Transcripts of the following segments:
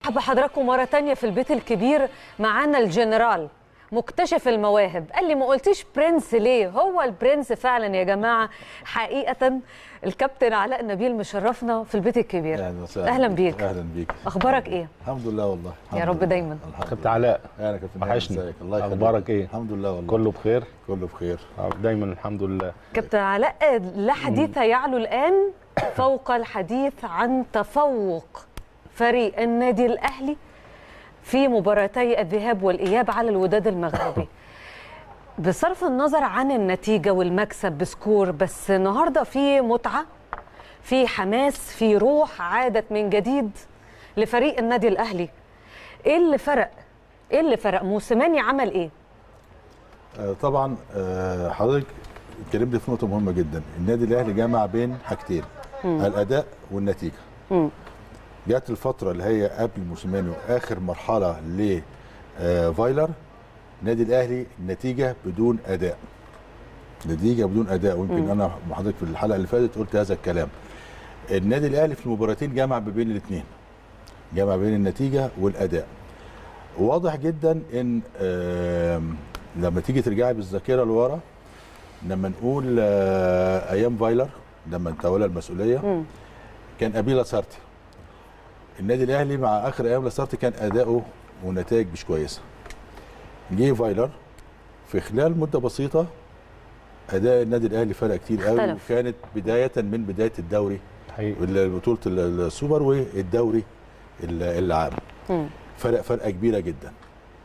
بحضراتكم مرة تانية في البيت الكبير. معانا الجنرال مكتشف المواهب. قال لي ما قلتيش برنس ليه؟ هو البرنس فعلا يا جماعة حقيقة. الكابتن علاء نبيل مشرفنا في البيت الكبير. أهلا بيك. أهلا بيك. أخبارك إيه؟ الحمد لله والله. يا رب دايما. كابتن علاء أهلا كابتن. وحشني. الله يخليك. أخبارك إيه؟ الحمد لله والله. كله بخير؟ كله بخير. دايما الحمد لله. كابتن علاء، لا حديث يعلو الآن فوق الحديث عن تفوق فريق النادي الأهلي في مباراتي الذهاب والإياب على الوداد المغربي. بصرف النظر عن النتيجة والمكسب بسكور، بس النهاردة في متعة، في حماس، في روح عادت من جديد لفريق النادي الأهلي. إيه اللي فرق؟ إيه اللي فرق؟ موسيماني عمل إيه؟ طبعا حضرتك اتكلمت في نقطة مهمة جدا. النادي الأهلي جمع بين حاجتين، الأداء والنتيجة. جات الفترة اللي هي قبل موسيماني وآخر مرحلة لفايلر، النادي الأهلي نتيجة بدون أداء. نتيجة بدون أداء، ويمكن أنا مع حضرتك في الحلقة اللي فاتت قلت هذا الكلام. النادي الأهلي في المباراتين جمع بين الاثنين، جمع بين النتيجة والأداء. واضح جدا إن لما تيجي ترجعي بالذاكرة لورا، لما نقول أيام فايلر لما تولى المسؤولية كان قبيل لاسارتي. النادي الاهلي مع اخر ايام لاسارتي كان اداؤه ونتائج مش كويسه. جه فايلر في خلال مده بسيطه اداء النادي الاهلي فرق كتير قوي، وكانت بدايه من بدايه الدوري بطوله السوبر والدوري العام. فرقه كبيره جدا.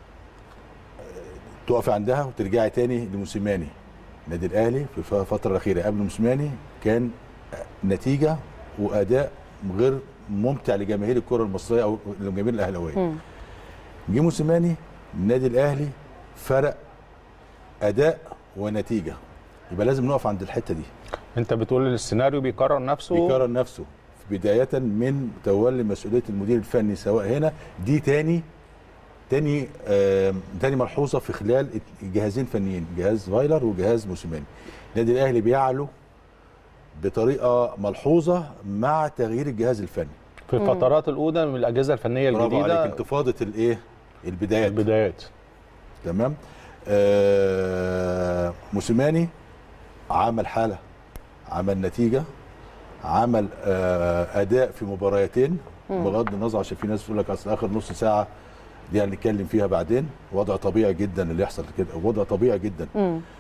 تقفي عندها وترجعي تاني لموسيماني. النادي الاهلي في الفتره الاخيره قبل موسيماني كان نتيجه واداء غير ممتع لجماهير الكره المصريه او لجماهير الاهلاويه. جه موسيماني، النادي الاهلي فرق اداء ونتيجه، يبقى لازم نقف عند الحته دي. انت بتقول السيناريو بيكرر نفسه؟ بيكرر نفسه بدايه من تولي مسؤوليه المدير الفني، سواء هنا دي تاني ملحوظه في خلال جهازين فنيين، جهاز فايلر وجهاز موسيماني. النادي الاهلي بيعلو بطريقه ملحوظه مع تغيير الجهاز الفني في الفترات الاولى من الاجهزه الفنيه الجديده. برافو عليك. انتفاضه البدايات. تمام. موسيماني عمل حاله، عمل نتيجه، عمل اداء في مباريتين، بغض النظر عشان في ناس بتقول لك اصل اخر نص ساعه دي هنتكلم فيها بعدين. وضع طبيعي جدا اللي يحصل كده، وضع طبيعي جدا.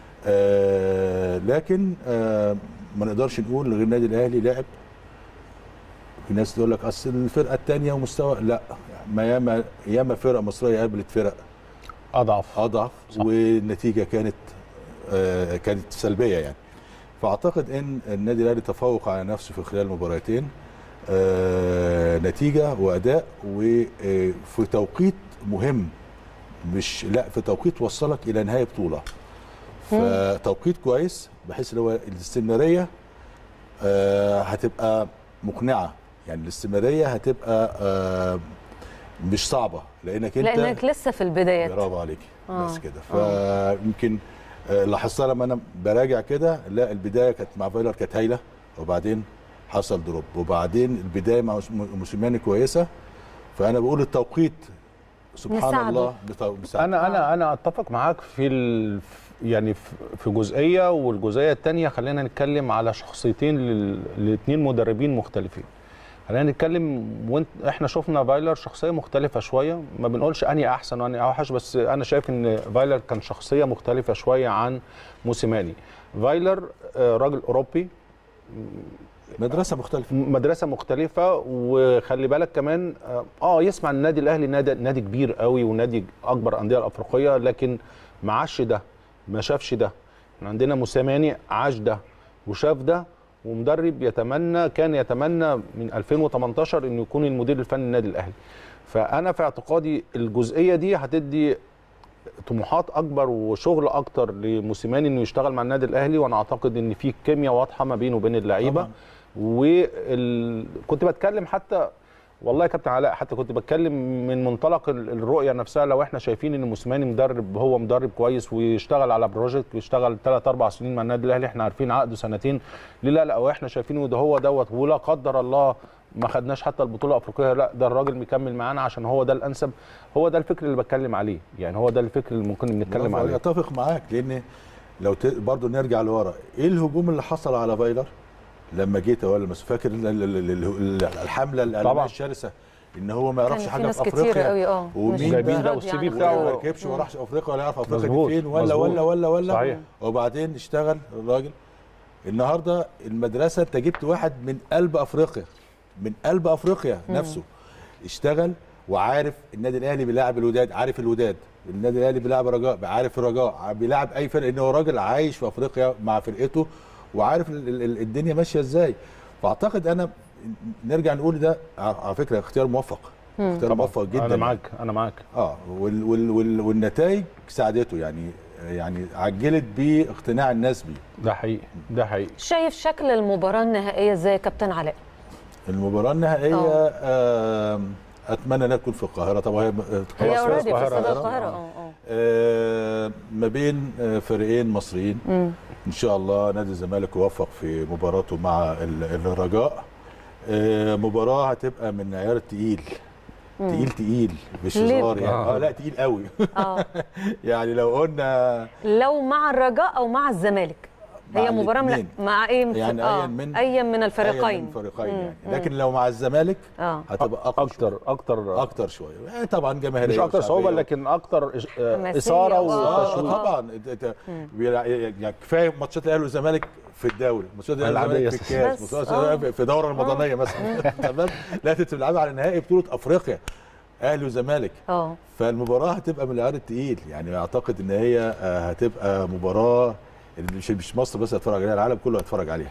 لكن ما نقدرش نقول غير النادي الاهلي لعب. في ناس تقول لك اصل الفرقه الثانيه ومستوى، لا، ما ياما فرق مصريه قابلت فرق اضعف والنتيجه كانت سلبيه يعني. فاعتقد ان النادي الاهلي تفوق على نفسه في خلال مباراتين، نتيجه واداء، وفي توقيت مهم، مش في توقيت وصلك الى نهايه بطوله. فتوقيت كويس بحيث ان هو الاستمراريه هتبقى مقنعه. يعني الاستمراريه هتبقى مش صعبه لانك لسه في البدايات. برافو عليكي. بس كده. فيمكن لاحظتها لما انا براجع كده، لا البدايه كانت مع فايلر كانت هايله، وبعدين حصل دروب، وبعدين البدايه مع موسيماني كويسه. فانا بقول التوقيت سبحان الله مساعد. انا اتفق معاك يعني في جزئيه، والجزئيه الثانيه خلينا نتكلم على شخصيتين لاثنين مدربين مختلفين. خلينا نتكلم، احنا شفنا فايلر شخصيه مختلفه شويه، ما بنقولش اني احسن واني اوحش، بس انا شايف ان فايلر كان شخصيه مختلفه شويه عن فايلر راجل اوروبي، مدرسه مختلفه. وخلي بالك كمان يسمع النادي الاهلي نادي كبير قوي ونادي اكبر الانديه الافريقيه، لكن ما عاش ده، ما شافش ده. عندنا موسيماني عاش ده وشاف ده، ومدرب كان يتمنى من 2018 انه يكون المدير الفني للنادي الاهلي. فانا في اعتقادي الجزئيه دي هتدي طموحات اكبر وشغل اكتر لموسيماني انه يشتغل مع النادي الاهلي. وانا اعتقد ان في كيمياء واضحه ما بينه وبين اللعيبه. كنت بتكلم حتى والله يا كابتن علاء، حتى كنت بتكلم من منطلق الرؤيه نفسها. لو احنا شايفين ان موسيماني هو مدرب كويس ويشتغل على بروجكت ويشتغل 3-4 سنين مع النادي الاهلي، احنا عارفين عقده سنتين، ليه لا؟ واحنا شايفينه ده هو دوت، ولا قدر الله ما خدناش حتى البطوله الافريقيه، لا ده الراجل مكمل معانا عشان هو ده الانسب. هو ده الفكر اللي بتكلم عليه، يعني هو ده الفكر اللي ممكن نتكلم عليه. اتفق معاك، لان لو برضه نرجع لورا، ايه الهجوم اللي حصل على فايلر لما جيت؟ ولا مش فاكر الحمله الاعلاميه الشرسه ان هو ما يعرفش حاجه في افريقيا، ومين جايبين ده والسي في بتاعه ما ركبش وما راحش افريقيا ولا يعرف افريقيا دي فين ولا صحيح. وبعدين اشتغل الراجل. النهارده المدرسه انت جبت واحد من قلب افريقيا، من قلب افريقيا نفسه، اشتغل وعارف النادي الاهلي بيلاعب الوداد، عارف الوداد، النادي الاهلي بيلاعب الرجاء، عارف الرجاء، بيلاعب اي فرق، ان هو راجل عايش في افريقيا مع فرقته وعارف الدنيا ماشيه ازاي. فاعتقد انا نرجع نقول ده على فكره اختيار موفق، اختيار موفق جدا. انا معاك والنتائج ساعدته، يعني عجلت باقتناع الناس بيه. ده حقيقي. شايف شكل المباراه النهائيه ازاي يا كابتن علاء؟ المباراه النهائيه اتمنى انها تكون في القاهره. طبعا هي اوريدي في استاد القاهره. ما بين فريقين مصريين ان شاء الله. نادي الزمالك يوفق في مباراته مع الرجاء. مباراه هتبقى من عيار تقيل، تقيل مش هزار يعني. لا تقيل قوي. يعني لو قلنا لو مع الرجاء او مع الزمالك، هي مباراه مع اي يعني اي من الفريقين يعني. لكن لو مع الزمالك هتبقى اكتر شويه يعني. طبعا جماهيريه مش اكتر صعوبه لكن اكتر اثاره وتشويق. طبعا يعني كفايه ماتشات الاهلي والزمالك في الدوري، ماتشات الاهلي في الكاس، في دوره رمضانيه مثلا. تمام. لا تلعب على نهائي بطوله افريقيا اهلي وزمالك. فالمباراه هتبقى من العيار الثقيل يعني. اعتقد ان هي هتبقى مباراه مش مصر بس هتتفرج عليها، العالم كله هيتفرج عليها.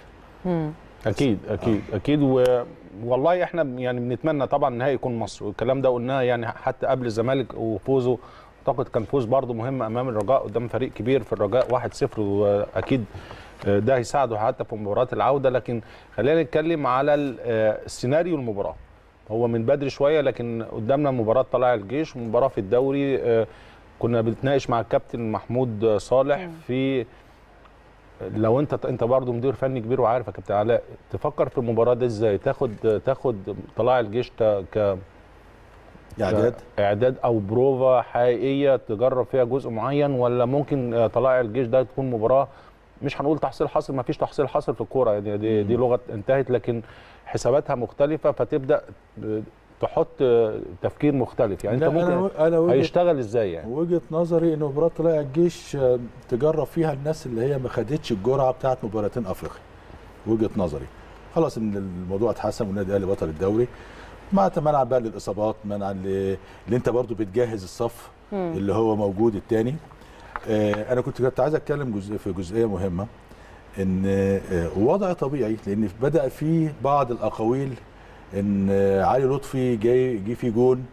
اكيد والله احنا يعني بنتمنى طبعا النهائي يكون مصر، والكلام ده قلناه يعني حتى قبل الزمالك وفوزه. اعتقد كان فوز برضه مهم امام الرجاء قدام فريق كبير في الرجاء 1-0، واكيد ده هيساعده حتى في مباراه العوده. لكن خلينا نتكلم على السيناريو المباراه. هو من بدري شويه، لكن قدامنا مباراه طلائع الجيش ومباراه في الدوري. كنا بنتناقش مع الكابتن محمود صالح في لو انت برضه مدير فني كبير وعارف يا كابتن علاء، تفكر في المباراه دي ازاي؟ تاخد طلائع الجيش اعداد او بروفا حقيقيه تجرب فيها جزء معين، ولا ممكن طلائع الجيش ده تكون مباراه مش هنقول تحصيل حاصل، ما فيش تحصيل حاصل في الكوره يعني، دي لغه انتهت، لكن حساباتها مختلفه، فتبدا تحط تفكير مختلف يعني. انت ممكن هيشتغل ازاي يعني؟ وجهه نظري ان مباراه طلائع الجيش تجرب فيها الناس اللي هي ما خدتش الجرعه بتاعت مباراتين افريقيا. وجهه نظري خلاص ان الموضوع اتحسم والنادي الاهلي بطل الدوري، منعا بقى للاصابات، منعا اللي انت برضو بتجهز الصف اللي هو موجود الثاني. انا كنت عايز اتكلم في جزئيه مهمه، ان وضع طبيعي، لان بدا في بعض الاقاويل ان علي لطفي جه في جون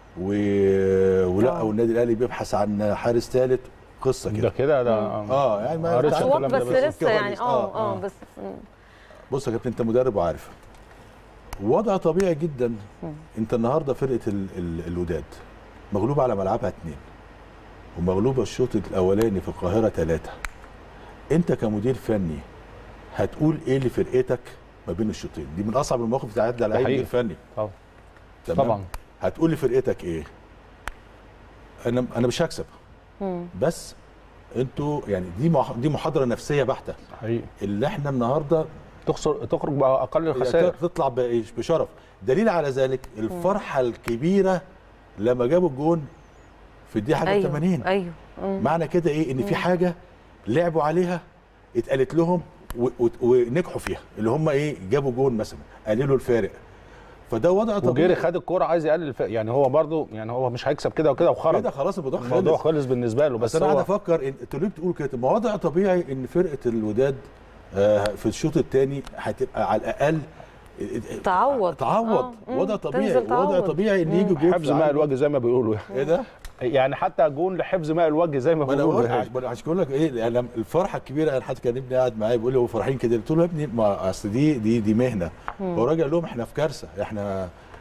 ولا والنادي الاهلي بيبحث عن حارس ثالث، قصه كده يعني ما قريتش الكلام ده بس لسه يعني بس بص يا كابتن، انت مدرب وعارف وضع طبيعي جدا. انت النهارده فرقه الوداد مغلوبه على ملعبها 2 ومغلوبه الشوط الاولاني في القاهره 3. انت كمدير فني هتقول ايه لفرقتك ما بين الشوطين؟ دي من اصعب المواقف اللي تعدي على اي مدير فني. طبعا هتقول لفرقتك ايه؟ انا مش هكسب، بس انتوا يعني دي محاضره نفسيه بحته حقيقي، اللي احنا النهارده تخرج باقل الخسائر، تطلع بشرف. دليل على ذلك الفرحه الكبيره لما جابوا الجون في الدقيقه 80. ايوه معنى كده ايه؟ ان في حاجه لعبوا عليها اتقالت لهم ونجحوا فيها، اللي هم ايه؟ جابوا جون مثلا، قللوا الفارق. فده وضع طبيعي. وجيري خد الكوره عايز يقلل يعني هو برضو يعني هو مش هيكسب كده وكده وخرج كده خلاص الموضوع خلص بالنسبه له. بس انا قاعد افكر انتوا ليه بتقول كده؟ ما وضع طبيعي ان فرقه الوداد في الشوط الثاني هتبقى على الاقل تعوض. وضع طبيعي ان يجي جول حفظ ماء الوجه زي ما بيقولوا. ايه ده؟ يعني حتى جون لحفظ ماء الوجه زي ما بيقولوا. عشان اقول لك ايه، انا الفرحه الكبيره، انا حتى كان ابني قاعد معايا بيقول لي هو فرحين كده، قلت له يا ابني ما اصل دي مهنه. هو راجع قال لهم احنا في كارثه، احنا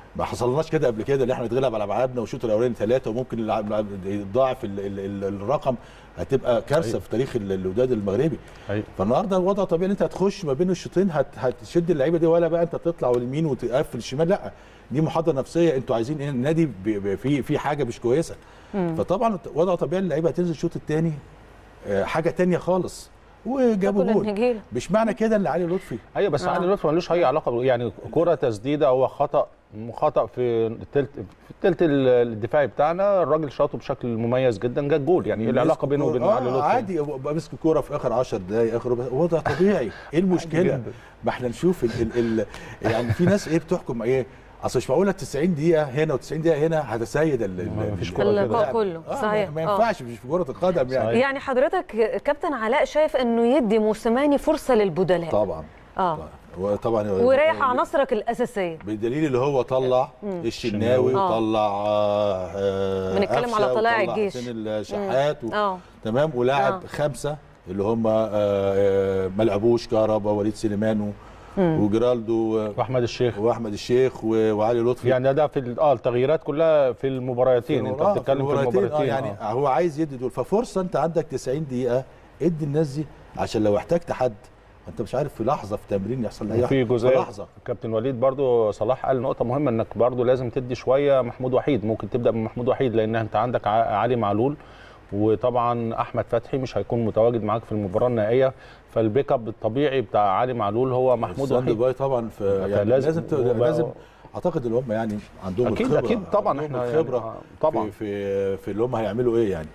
ما حصلناش كده قبل كده، اللي احنا نتغلب على ملعبنا والشوط الاولاني 3 وممكن يضاعف الرقم، هتبقى كارثه في تاريخ الوداد المغربي. فالنهارده الوضع طبيعي ان انت هتخش ما بين الشوطين هتشد اللعيبه دي، ولا بقى انت تطلع اليمين وتقفل الشمال، لا دي محاضره نفسيه. انتوا عايزين ايه؟ النادي في حاجه مش كويسه. فطبعا وضع طبيعي اللعيبه هتنزل الشوط الثاني حاجه ثانيه خالص، وجابوا جول. مش معنى كده ان علي لطفي ايوه، بس علي لطفي ملوش اي علاقه، يعني كره تسديده هو خطا في الثلث الدفاعي بتاعنا، الراجل شاطه بشكل مميز جدا، جاب جول. يعني ايه العلاقه بينه وبين علي لطفي؟ عادي مسك الكوره في اخر 10 دقائق، اخر وضع طبيعي. ايه المشكله؟ ما احنا نشوف يعني في ناس بتحكم اصل مش معقوله 90 دقيقه هنا و90 دقيقه هنا هتسيد اللقاء كله. صحيح، ما ينفعش مش في كره القدم يعني. يعني حضرتك كابتن علاء شايف انه يدي موسيماني فرصه للبدلاء؟ طبعا طبعا ويريح عناصرك الاساسيه، بالدليل اللي هو طلع الشناوي وطلع بنتكلم على طلائع الجيش حسين الشحات تمام، ولاعب 5 اللي هم ما لعبوش، كهربا، وليد سليمان وجرالدو واحمد الشيخ وعلي لطفي. يعني ده في التغييرات كلها في المباراتين. انت بتتكلم في المباراتين يعني هو عايز يدي دول، ففرصه انت عندك 90 دقيقه ادي الناس دي، عشان لو احتجت حد انت مش عارف في لحظه في تمرين يحصل اي حاجه في لحظه. كابتن وليد برضو صلاح قال نقطه مهمه، انك برضو لازم تدي شويه محمود وحيد، ممكن تبدا بمحمود وحيد لان انت عندك علي معلول، وطبعا احمد فتحي مش هيكون متواجد معاك في المباراه النهائيه، فالبيك اب الطبيعي بتاع علي معلول هو محمود وحيد. باي طبعا يعني لازم اعتقد اللي هم يعني عندهم أكيد الخبره، اكيد طبعا احنا الخبره يعني طبعا في اللي هم هيعملوا ايه يعني.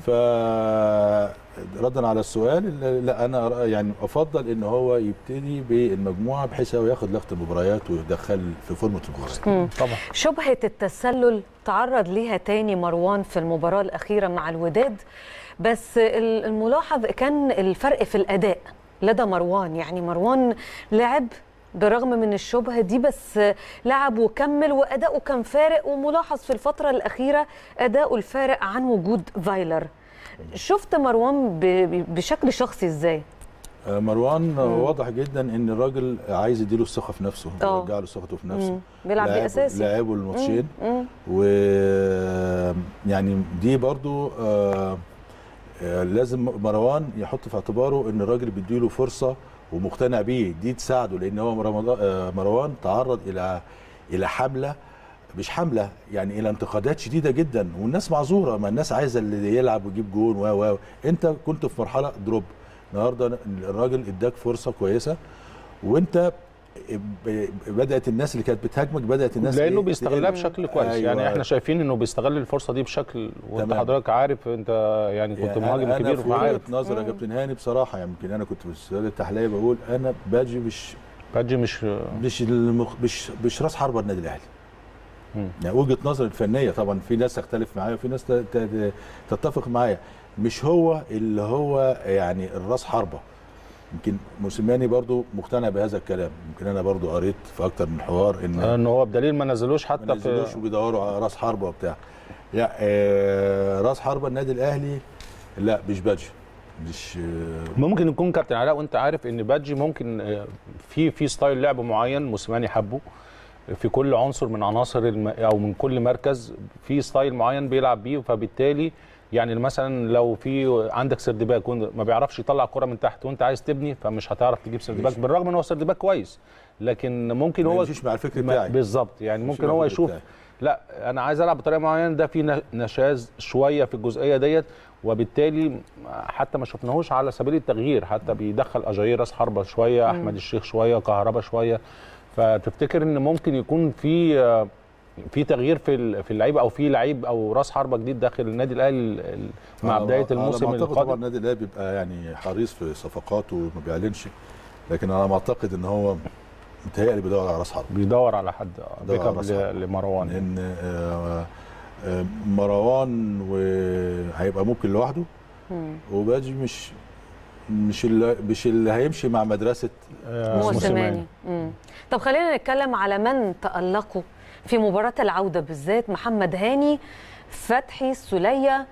فردا على السؤال، لا انا يعني افضل ان هو يبتدي بالمجموعه بحيث هو ياخد لغه المباريات ويدخل في فورمه المباراه. طبعا شبهه التسلل تعرض ليها تاني مروان في المباراه الاخيره مع الوداد، بس الملاحظ كان الفرق في الاداء لدى مروان. يعني مروان لعب بالرغم من الشبهه دي، بس لعب وكمل واداؤه كان فارق، وملاحظ في الفتره الاخيره اداؤه الفارق عن وجود فايلر. شفت مروان بشكل شخصي ازاي؟ مروان واضح جدا ان الراجل عايز يديله الثقه في نفسه، يرجع له ثقته في نفسه، بيلعب باساسي، لعبوا الماتشين، ويعني دي برضو لازم مروان يحط في اعتباره ان الراجل بيديله فرصه ومقتنع بيه، دي تساعده، لان هو مروان تعرض الى حمله، مش حمله يعني، الى انتقادات شديده جدا، والناس معذوره، ما الناس عايزه اللي يلعب ويجيب جون انت كنت في مرحله دروب. النهارده الراجل اداك فرصه كويسه، وانت بدات الناس اللي كانت بتهاجمك بدات الناس لانه بيستغلها بشكل كويس. أيوة. يعني احنا شايفين انه بيستغل الفرصه دي بشكل، وانت حضرتك عارف، انت يعني كنت مهاجم كبير وعارف. انا في وجهه نظر يا كابتن هاني بصراحه، يعني يمكن انا كنت في السؤال التحليلي بقول انا باجي مش راس حربه النادي الاهلي. يعني وجهه نظر الفنيه، طبعا في ناس تختلف معايا وفي ناس تتفق معايا، مش هو اللي هو يعني الراس حربه. يمكن موسيماني برضو مقتنع بهذا الكلام، يمكن انا برضو قريت في اكتر من حوار ان هو بدليل ما نزلوش حتى ما نزلوش وبيدوروا على راس حربه وبتاع. لا راس حربه النادي الاهلي لا مش بادجي، مش ممكن يكون كابتن علاء، وانت عارف ان بادجي ممكن في ستايل لعب معين موسيماني حبه في كل عنصر من عناصر او من كل مركز في ستايل معين بيلعب بيه، فبالتالي يعني مثلا لو في عندك سردباك ما بيعرفش يطلع الكره من تحت وانت عايز تبني، فمش هتعرف تجيب سردباك، بالرغم ان هو سردباك كويس، لكن ممكن هو مش مع الفكر بتاعي بالظبط. يعني ممكن هو يشوف لا انا عايز العب بطريقه معينه، ده في نشاز شويه في الجزئيه ديت، وبالتالي حتى ما شفناهوش على سبيل التغيير، حتى بيدخل اجاير راس حربه شويه، احمد الشيخ شويه، كهربا شويه. فتفتكر ان ممكن يكون في تغيير في اللعيبه، او في لعيب او راس حربه جديد داخل النادي الاهلي مع بدايه الموسم القادم؟ طبعا النادي الاهلي بيبقى يعني حريص في صفقاته وما بيعلنش، لكن انا معتقد ان هو متهيألي بيدور على راس حربه، بيدور على حد بيك اب لمروان، لان مروان هيبقى ممكن لوحده، وباجي مش اللي هيمشي مع مدرسه موسيماني. طب خلينا نتكلم على من تألقوا في مباراة العودة بالذات، محمد هاني، فتحي، السولية،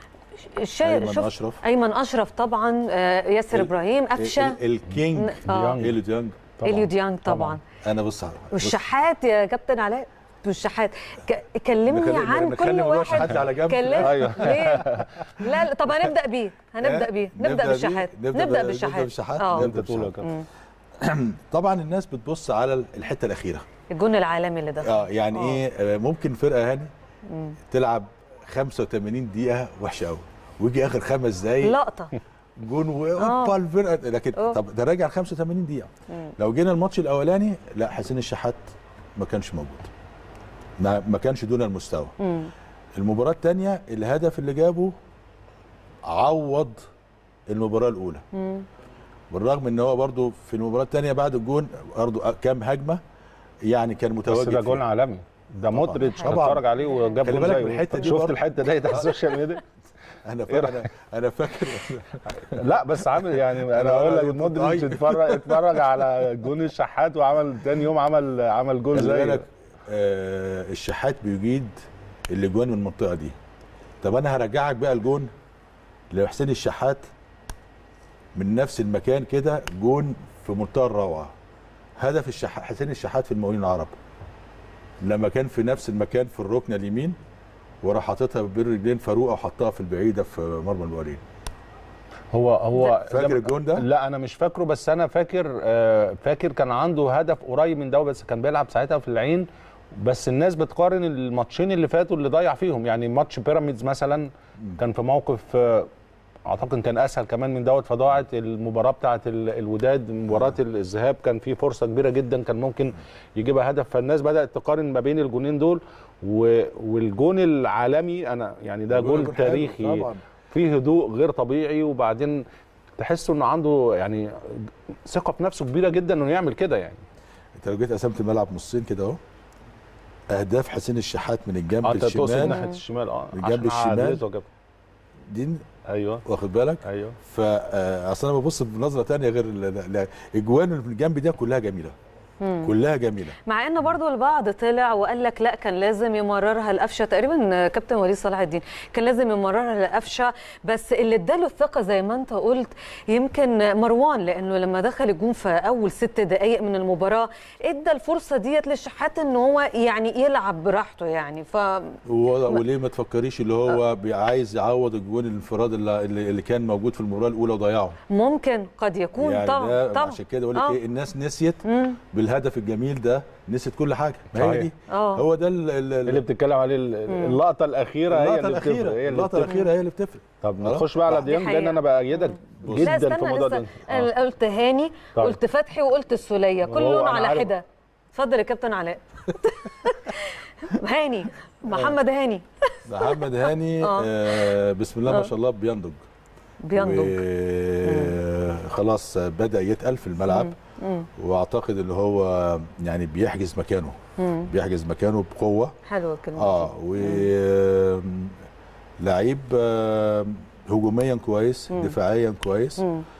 أيمن أشرف طبعا، ياسر إبراهيم، قفشة، الكينج إليو ديانج طبعا. أنا بص والشحات يا كابتن علاء. والشحات. كلمني عن كل واحد على جنب. أيوه. ليه؟ لا طب هنبدا بيه نبدا بالشحات. نبدا بالشحات. نبدا طول طبعا الناس بتبص على الحته الاخيره، الجون العالمي اللي دخل. يعني ايه، ممكن فرقه هاني تلعب 85 دقيقه وحشه قوي ويجي اخر 5 دقايق لقطه جون واوبا الفرقه، لكن طب ده راجع 85 دقيقه. لو جينا الماتش الاولاني لا، حسين الشحات ما كانش موجود، ما كانش دون المستوى. المباراه الثانيه الهدف اللي جابه عوض المباراه الاولى، بالرغم ان هو برضو في المباراه الثانيه بعد الجون برضو كام هجمه يعني كان متواجد. بس ده جون عالمي، ده مودريتش اتفرج عليه وجاب جون زيه. شفت الحته ديت على السوشيال ميديا؟ انا فاكر لا بس عامل يعني انا اقول لك مودريتش اتفرج على جون الشحات وعمل ثاني يوم عمل جول زيه. الشحات بيجيد الاجوان من المنطقه دي. طب انا هرجعك بقى الجون لحسين الشحات من نفس المكان كده، جون في منتهى الروعه. هدف حسين الشحات في المقاولين العرب لما كان في نفس المكان في الركن اليمين وراح حاططها بين رجلين فاروقه وحطها في البعيده في مرمى المقاولين. هو فاكر الجون ده؟ لا انا مش فاكره، بس انا فاكر كان عنده هدف قريب من ده، بس كان بيلعب ساعتها في العين. بس الناس بتقارن الماتشين اللي فاتوا اللي ضيع فيهم، يعني ماتش بيراميدز مثلا كان في موقف اعتقد كان اسهل كمان من دوت، فضاعت المباراه بتاعه الوداد. مباراه الذهاب كان في فرصه كبيره جدا كان ممكن يجيبها هدف، فالناس بدات تقارن ما بين الجونين دول والجون العالمي. انا يعني ده جول تاريخي فيه هدوء غير طبيعي، وبعدين تحس انه عنده يعني ثقه في نفسه كبيره جدا انه يعمل كده. يعني انت لو جيت قسمت الملعب نصين كده اهو، اهداف حسين الشحات من الجنب الشمال، انت تقصد ناحيه الشمال من الجنب الشمال دي، ايوه واخد بالك؟ ايوه. فاصل انا ببص بنظره ثانيه غير الاجوان اللي من الجنب دي كلها جميله، كلها جميله. مع ان برضو البعض طلع وقال لك لا كان لازم يمررها لقفشه، تقريبا كابتن وليد صلاح الدين كان لازم يمررها لقفشه، بس اللي اداله الثقه زي ما انت قلت يمكن مروان، لانه لما دخل الجون في اول 6 دقائق من المباراه ادى الفرصه ديت للشحات ان هو يعني يلعب براحته يعني. وليه ما تفكريش اللي هو عايز يعوض الجون الانفراد اللي كان موجود في المباراه الاولى وضيعه؟ ممكن قد يكون يعني طبعا. عشان كده اقول لك ايه، الناس نسيت بالهدف الجميل ده، نسيت كل حاجه. ما هي دي هو ده اللي بتتكلم عليه. اللقطه الاخيره هي اللي بتفرق. اللقطه الاخيره هي اللي بتفرق. طب نخش بقى على ديانج، لان انا بايدك جدا في الموضوع ده. انا قلت هاني قلت فتحي وقلت السوليه كلهم على حده. اتفضل يا كابتن علاء. هاني محمد هاني بسم الله ما شاء الله بينضج خلاص بدا يتقل في الملعب، واعتقد اللي هو يعني بيحجز مكانه بقوه. حلوه الكلمه لعيب هجوميا كويس، دفاعيا كويس،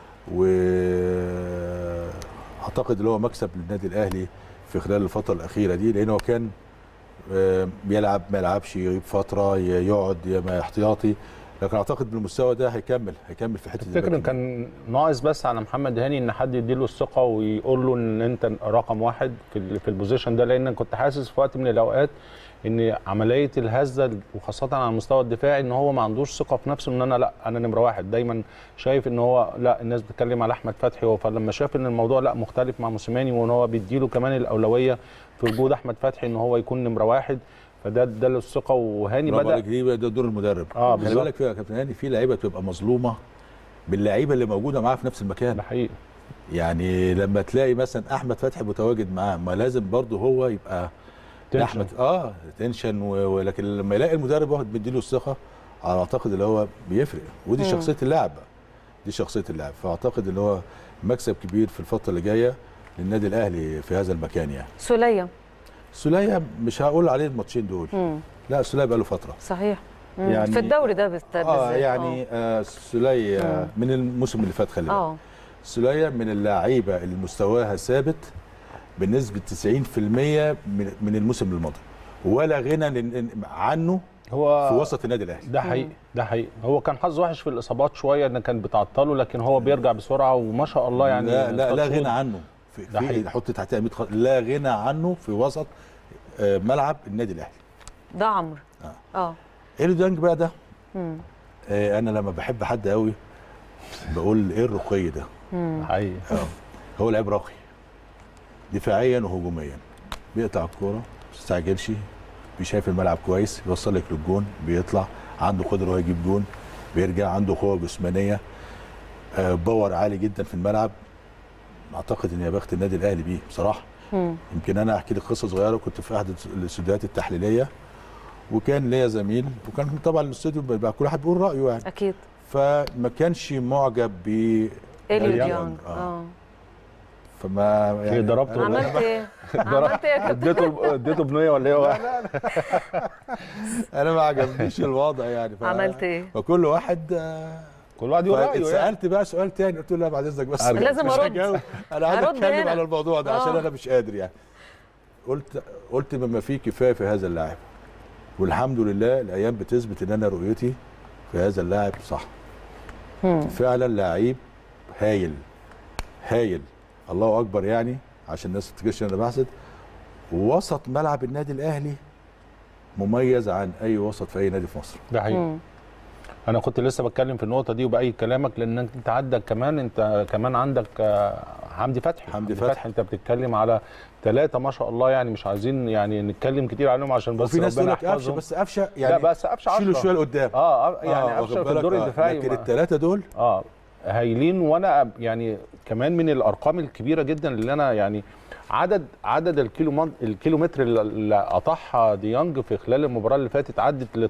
واعتقد اللي هو مكسب للنادي الاهلي في خلال الفتره الاخيره دي، لانه كان بيلعب ما يلعبش، يغيب فتره، يقعد احتياطي، لكن اعتقد بالمستوى ده هيكمل في حته. تفتكر كان ناقص بس على محمد هاني ان حد يديله الثقه ويقول له ان انت رقم واحد في البوزيشن ده؟ لان كنت حاسس في وقت من الاوقات ان عمليه الهزه وخاصه على المستوى الدفاعي ان هو ما عندوش ثقه في نفسه، ان انا نمره واحد. دايما شايف ان هو لا، الناس بتتكلم على احمد فتحي، فلما شاف ان الموضوع لا مختلف مع موسيماني وان هو بيديله كمان الاولويه في وجود احمد فتحي ان هو يكون نمره واحد، فده اداله الثقه. وهاني بدا ده دور المدرب. خلي بالك فيها يا كابتن هاني، في لعيبه بتبقى مظلومه باللعيبه اللي موجوده معاه في نفس المكان. ده حقيقي. يعني لما تلاقي مثلا احمد فتحي متواجد معاه، ما لازم برضه هو يبقى تنشن. تنشن ولكن لما يلاقي المدرب واحد بيديله الثقه، على اعتقد اللي هو بيفرق، ودي شخصيه اللاعب. فاعتقد اللي هو مكسب كبير في الفتره اللي جايه للنادي الاهلي في هذا المكان. يعني سوليه مش هقول عليه الماتشين دول، لا سوليه بقى له فتره صحيح يعني في الدوري ده بالذات. يعني سوليه من الموسم اللي فات، خلي بالك سوليه من اللاعيبه اللي مستواها ثابت بنسبه 90% من الموسم الماضي، ولا غنى عنه هو في وسط النادي الاهلي. ده حقيقي. هو كان حظ وحش في الاصابات شويه، ان كان بتعطله، لكن هو بيرجع بسرعه وما شاء الله. يعني لا غنى عنه في حط تحتها 100 لا غنى عنه في وسط ملعب النادي الاهلي. ده عمرو. اليو ديانج بقى ده انا لما بحب حد قوي بقول ايه الرقي ده. حقيقي. هو لعيب راقي دفاعيا وهجوميا، بيقطع الكوره ما بيستعجلش، بيشايف الملعب كويس، بيوصل لك للجون، بيطلع عنده قدره هو يجيب جون، بيرجع عنده قوه جسمانيه، باور عالي جدا في الملعب. اعتقد ان يا بخت النادي الاهلي بيه بصراحه. يمكن انا احكي لك قصه صغيره. كنت في احد الاستوديوهات التحليليه وكان ليا زميل، وكان طبعا الاستوديو بيبقى كل واحد بيقول رايه يعني. اكيد. فما كانش معجب ب اليو ديانج. فما يعني ضربته. عملت ايه؟ عملت ايه يا كابتن؟ اديته بنيه ولا ايه؟ لا انا ما عجبنيش الوضع يعني. عملت ايه؟ فكل واحد يقول رايه. اتسالت بقى سؤال تاني، قلت له لا بعد اذنك بس لازم ارد. انا عايز اتكلم على الموضوع ده عشان انا مش قادر يعني. قلت بما فيه كفايه في هذا اللاعب، والحمد لله الايام بتثبت ان انا رؤيتي في هذا اللاعب صح. فعلا لعيب هايل هايل، الله اكبر يعني، عشان الناس ما تفتكرش ان انا بحسد. وسط ملعب النادي الاهلي مميز عن اي وسط في اي نادي في مصر. ده حقيقي. انا كنت لسه بتكلم في النقطه دي وبأي كلامك، لان انت عندك حمدي فتحي. انت بتتكلم على 3 ما شاء الله يعني، مش عايزين يعني نتكلم كتير عليهم عشان بس في ناس تقول لك قفشه، بس قفشه يعني لا بس قفشه 10 شيله شويه لقدام. يعني قفشه في الدور الدفاعي. لكن الثلاثه دول هايلين. وانا يعني كمان من الارقام الكبيره جدا اللي انا يعني عدد الكيلومتر اللي قطعها ديانج في خلال المباراه اللي فاتت عدت ل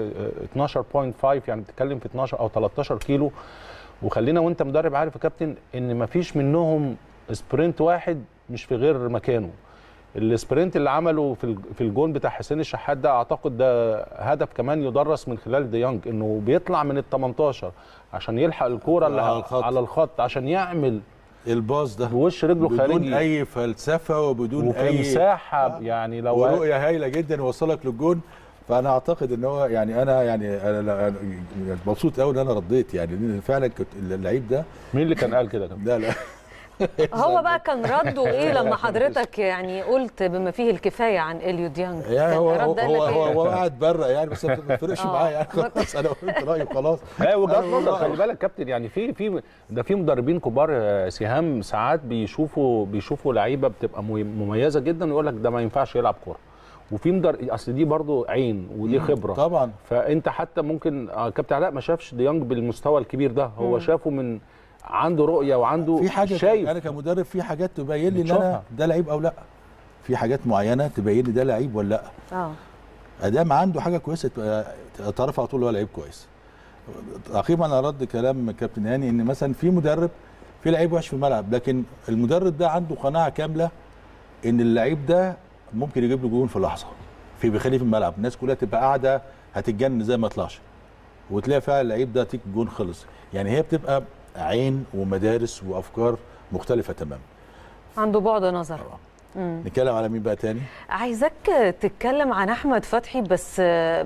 12.5 يعني بتتكلم في 12 او 13 كيلو. وخلينا وانت مدرب عارف يا كابتن ان مفيش منهم سبرنت واحد مش في غير مكانه. السبرنت اللي عمله في الجون بتاع حسين الشحات ده اعتقد ده هدف كمان يدرس من خلال ديانج، انه بيطلع من ال 18 عشان يلحق الكوره اللي على الخط عشان يعمل الباص ده بوش رجله خارجي بدون اي فلسفه وبدون اي مساحه يعني. لو ورؤيه هايله جدا يوصلك للجون. فانا اعتقد ان هو يعني انا مبسوط قوي ان انا رديت يعني، فعلا كنت اللعيب ده. مين اللي كان قال كده؟ لا هو بقى كان رده ايه لما حضرتك يعني قلت بما فيه الكفايه عن اليو ديانج؟ يعني هو قاعد بره يعني، بس ما بتفرقش معايا يعني. خلاص انا قلت رايي خلاص. لا وجهات نظر، خلي بالك كابتن يعني في مدربين كبار سهام ساعات بيشوفوا لعيبه بتبقى مميزه جدا ويقول لك ده ما ينفعش يلعب كوره. وفي اصل دي برضو عين ودي خبره طبعا. فانت حتى ممكن كابتن علاء ما شافش ديانج بالمستوى الكبير ده، هو شافه من عنده رؤيه وعنده في حاجه شايف. انا كمدرب في حاجات تبين لي ان انا ده لعيب او لا، في حاجات معينه تبين لي ده لعيب ولا لا. ادام عنده حاجه كويسه تعرف على طول هو لعيب كويس. عقيبا على رد كلام كابتن هاني ان مثلا في مدرب في لعيب وحش في الملعب، لكن المدرب ده عنده قناعه كامله ان اللعيب ده ممكن يجيب له جون في لحظه، بيخليه في الملعب الناس كلها تبقى قاعده هتتجنن زي ما طلعش، وتلاقي فعلا اللعيب ده تيك جون خلص. يعني هي بتبقى عين ومدارس وافكار مختلفه تماما. عنده بعد نظر. نتكلم على مين بقى تاني؟ عايزك تتكلم عن احمد فتحي بس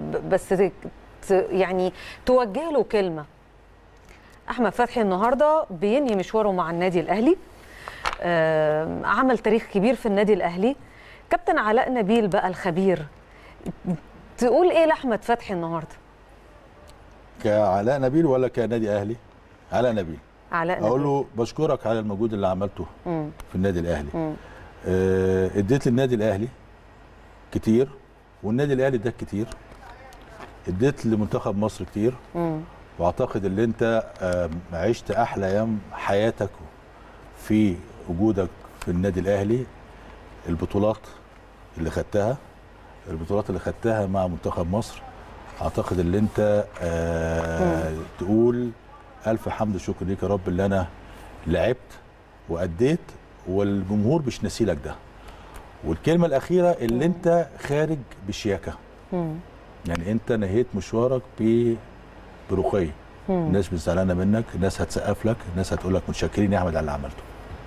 يعني توجه له كلمه. احمد فتحي النهارده بينهي مشواره مع النادي الاهلي، عمل تاريخ كبير في النادي الاهلي. كابتن علاء نبيل بقى الخبير، تقول ايه لاحمد فتحي النهارده؟ كعلاء نبيل ولا كنادي اهلي؟ علاء نبيل. علاء نبيل. اقول له بشكرك على المجهود اللي عملته في النادي الاهلي. اديت للنادي الاهلي كتير، والنادي الاهلي اداك كتير. اديت لمنتخب مصر كتير، واعتقد ان انت عشت احلى ايام حياتك في وجودك في النادي الاهلي. البطولات اللي خدتها مع منتخب مصر، اعتقد ان انت تقول الف حمد وشكر ليك يا رب اللي انا لعبت واديت، والجمهور مش ناسيلك ده. والكلمه الاخيره اللي انت خارج بشياكه، يعني انت نهيت مشوارك برقي. الناس مش زعلانه منك، الناس هتسقف لك، الناس هتقول لك متشكرين يا احمد على اللي عملته.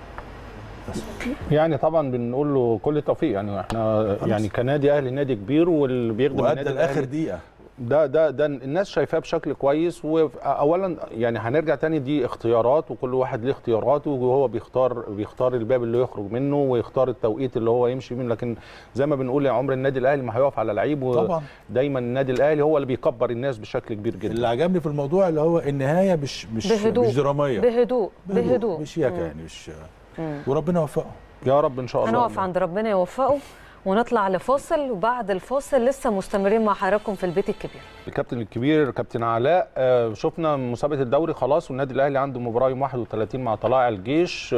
يعني طبعا بنقول له كل التوفيق. يعني احنا يعني كنادي اهلي نادي كبير واللي بيخدم النادي الاهلي وادى لاخر دقيقه. ده الناس شايفاه بشكل كويس. واولا يعني هنرجع تاني، دي اختيارات وكل واحد ليه اختياراته، وهو بيختار الباب اللي يخرج منه ويختار التوقيت اللي هو يمشي منه. لكن زي ما بنقول يا عمر النادي الاهلي ما هيقف على لعيب، طبعا ودايما النادي الاهلي هو اللي بيكبر الناس بشكل كبير جدا. اللي عجبني في الموضوع اللي هو النهايه مش دراميه، بهدوء مش ياكا يعني مش وربنا يوفقه يا رب ان شاء الله. هنقف عند ربنا يوفقه ونطلع لفاصل، وبعد الفاصل لسه مستمرين مع حضراتكم في البيت الكبير. الكابتن الكبير كابتن علاء، شفنا مسابقه الدوري خلاص، والنادي الاهلي عنده مباراه يوم 31 مع طلائع الجيش.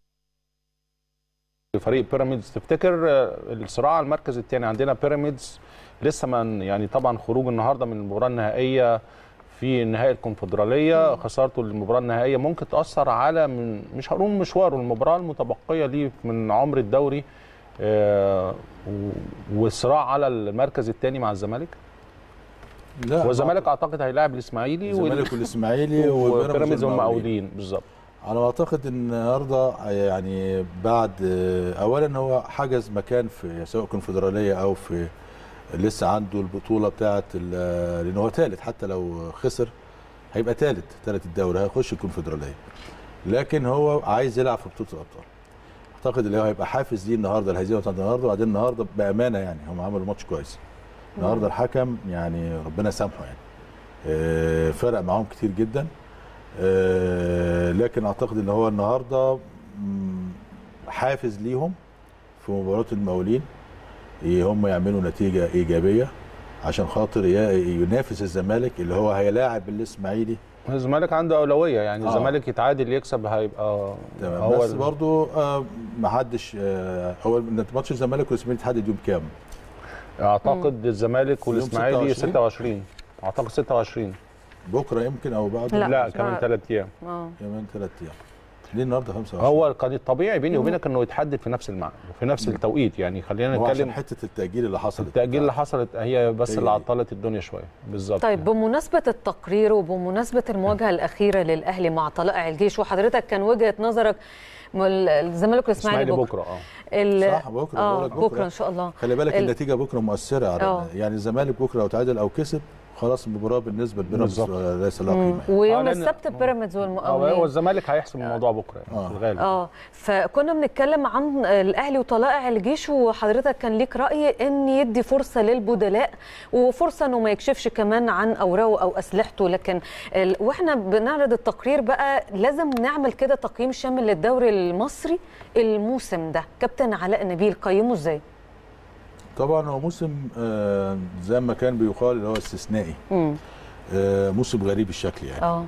فريق بيراميدز، تفتكر الصراع على المركز الثاني عندنا بيراميدز لسه ما يعني طبعا خروج النهارده من المباراه النهائيه في نهائي الكونفدراليه، خسارته للمباراه النهائيه ممكن تاثر على مش هنقول مشواره، المباراه المتبقيه ليه من عمر الدوري والصراع على المركز الثاني مع الزمالك؟ لا، والزمالك اعتقد هيلاعب الاسماعيلي والاسماعيلي وبيراميدز هم مقاولين بالظبط. على ما اعتقد النهارده يعني بعد اولا هو حجز مكان في سواء كونفدراليه او في لسه عنده البطوله بتاعه لان هو ثالث، حتى لو خسر هيبقى ثالث الدوري، هيخش الكونفدراليه، لكن هو عايز يلعب في بطوله الابطال. اعتقد اللي هو هيبقى حافز ليه النهارده الهزيمه بتاعت النهارده. وبعدين النهارده بامانه يعني هم عملوا ماتش كويس النهارده، الحكم يعني ربنا يسامحه يعني فرق معاهم كتير جدا، لكن اعتقد ان هو النهارده حافز ليهم في مباراه المقاولين، هم يعملوا نتيجه ايجابيه عشان خاطر ينافس الزمالك اللي هو هيلاعب الاسماعيلي. الزمالك عنده اولويه يعني الزمالك يتعادل يكسب هيبقى تمام. هو بس برضه ما حدش هو ماتش الزمالك والاسماعيلي اتحدد يوم كام؟ اعتقد الزمالك والاسماعيلي 26 اعتقد 26 بكره يمكن او بعده. لا كمان 3 ايام. كمان 3 ايام. ليه النهارده 25؟ هو كان الطبيعي بيني وبينك انه يتحدد في نفس الميعاد وفي نفس التوقيت، يعني خلينا نتكلم حته التاجيل اللي حصلت. التاجيل اللي حصلت هي بس اللي عطلت الدنيا شويه بالظبط. طيب بمناسبه التقرير وبمناسبه المواجهه الاخيره للاهلي مع طلائع الجيش، وحضرتك كان وجهه نظرك الزمالك والاسماعيلي بكره صح بكره ان شاء الله. خلي بالك النتيجه بكره مؤثره على يعني الزمالك بكره لو تعادل او كسب خلاص المباراه بالنسبه لبيراميدز ليس لها قيمه. ويوم السبت بيراميدز والمقاولين. هو الزمالك هيحسم الموضوع بكره يعني في الغالب. فكنا بنتكلم عن الاهلي وطلائع الجيش، وحضرتك كان ليك راي ان يدي فرصه للبدلاء وفرصه انه ما يكشفش كمان عن اوراقه او اسلحته، لكن واحنا بنعرض التقرير بقى لازم نعمل كده تقييم شامل للدوري المصري الموسم ده. كابتن علاء نبيل قيمه ازاي؟ طبعا هو موسم زي ما كان بيقال اللي هو استثنائي، موسم غريب الشكل يعني.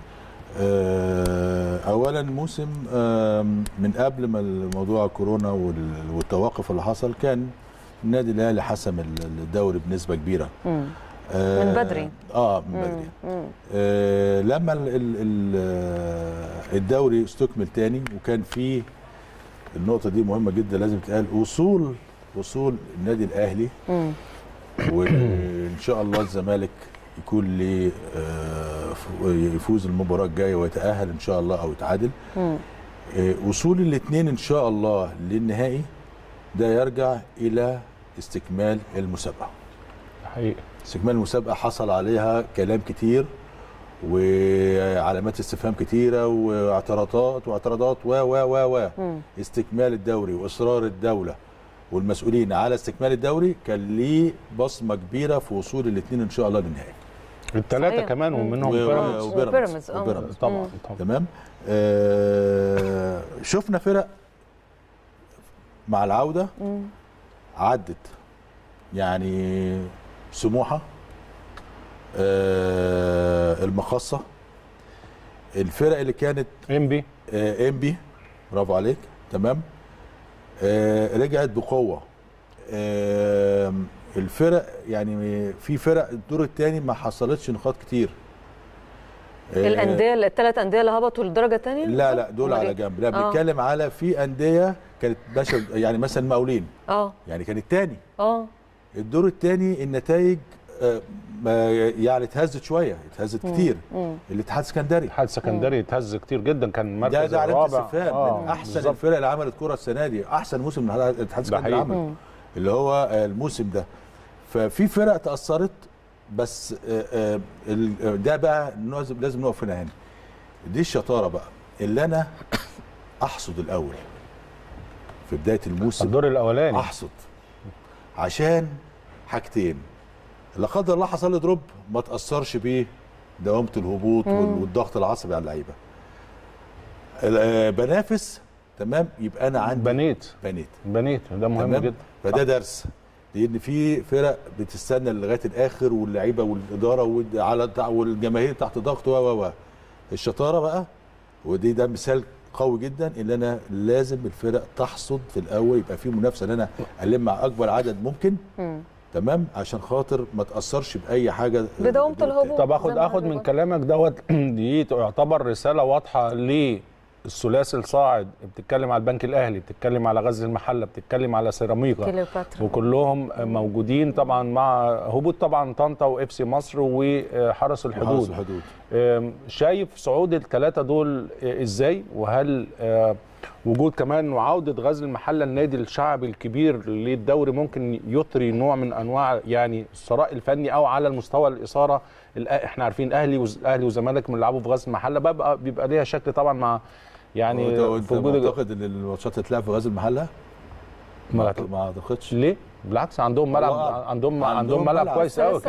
اولا موسم من قبل ما الموضوع كورونا والتوقف اللي حصل كان النادي الاهلي حسم الدوري بنسبه كبيره من بدري. من بدري. لما الدوري استكمل تاني وكان فيه النقطه دي مهمه جدا لازم تتقال، وصول النادي الاهلي وان شاء الله الزمالك يكون ليه يفوز المباراه الجايه ويتاهل ان شاء الله او يتعادل. وصول الاثنين ان شاء الله للنهائي ده يرجع الى استكمال المسابقه. حقيقي استكمال المسابقه حصل عليها كلام كتير وعلامات استفهام كتيره واعتراضات و استكمال الدوري واصرار الدوله والمسؤولين على استكمال الدوري كان ليه بصمه كبيره في وصول الاثنين ان شاء الله للنهائي. الثلاثه كمان ومنهم وبيراميدز طبعا. تمام. شفنا فرق مع العوده عدت يعني سموحه، المقصه، الفرق اللي كانت انبي برافو عليك تمام، رجعت بقوه. الفرق يعني في فرق الدور الثاني ما حصلتش نقاط كتير. الانديه الثلاث انديه اللي هبطوا للدرجه الثانيه؟ لا دول على جنب. لا بنتكلم على في انديه كانت ماشيه يعني مثلا المقاولين يعني كان الثاني الدور الثاني النتائج يعني اتهزت شويه، اتهزت كتير. الاتحاد السكندري اتهز كتير جدا، كان مركز ده الرابع. من احسن الفرق اللي عملت كره السنه دي، احسن موسم من الاتحاد السكندري عمله اللي هو الموسم ده. ففي فرق تاثرت بس ده بقى لازم نقف هنا. دي الشطاره بقى اللي انا احصد الاول في بدايه الموسم، الدور الاولاني احصد عشان حاجتين، لا قدر الله حصل لي دروب ما تاثرش بيه دوامه الهبوط والضغط العصبي على اللعيبه. بنافس تمام، يبقى انا عندي بنيت ده مهم جدا. فده درس، لان في فرق بتستنى لغايه الاخر واللعيبه والاداره والجماهير تحت ضغط و الشطاره بقى. ده مثال قوي جدا ان انا لازم الفرق تحصد في الاول، يبقى في منافسه ان انا الم مع اكبر عدد ممكن تمام، عشان خاطر ما تاثرش باي حاجه بدوامه الهبوط. طب اخد من كلامك دوت دي تعتبر رساله واضحه للثلاثي الصاعد. بتتكلم على البنك الاهلي، بتتكلم على غزل المحله، بتتكلم على سيراميكا، وكلهم موجودين طبعا مع هبوط طبعا طنطا واف سي مصر وحرس الحدود. شايف صعود الثلاثه دول ازاي؟ وهل وجود كمان وعوده غزل المحله النادي الشعبي الكبير للدوري ممكن يطري نوع من انواع يعني الثراء الفني، او على المستوى الاثاره؟ احنا عارفين اهلي وزمالك بيلعبوا في غزل المحله بيبقى ليها شكل طبعا مع يعني في وجود. اعتقد ان الماتشات تتلعب في غزل المحله ما اعتقدش. ليه؟ بالعكس عندهم ملعب، عندهم ملعب كويس قوي.